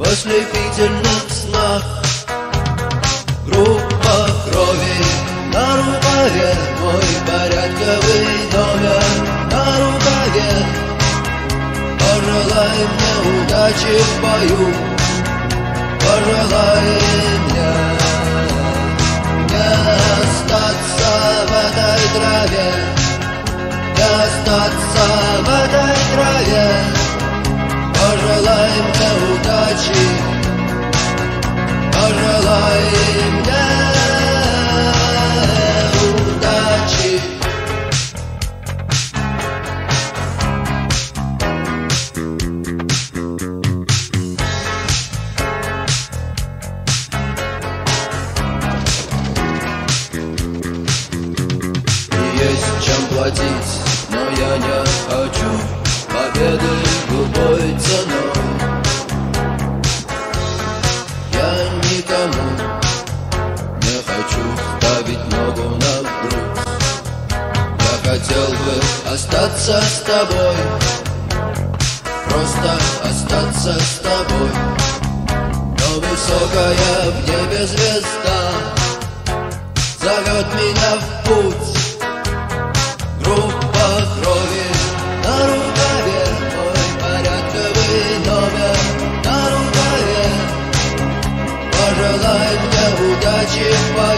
ослепительных снах. Группа крови на рукаве, мой порядковый номер на рукаве. Пожелай мне удачи в бою, пожелай мне не остаться в этой траве, не остаться в этой траве. Пожелай мне удачи, пожелай мне удачи. Есть чем платить, но я не хочу победы любой ценой. Я никому не хочу ставить ногу на грудь. Я хотел бы остаться с тобой, просто остаться с тобой. Но высокая в небе звезда зовет меня в путь. Группа крови на рукаве, мой порядковый номер на рукаве. Пожелай мне удачи в бою.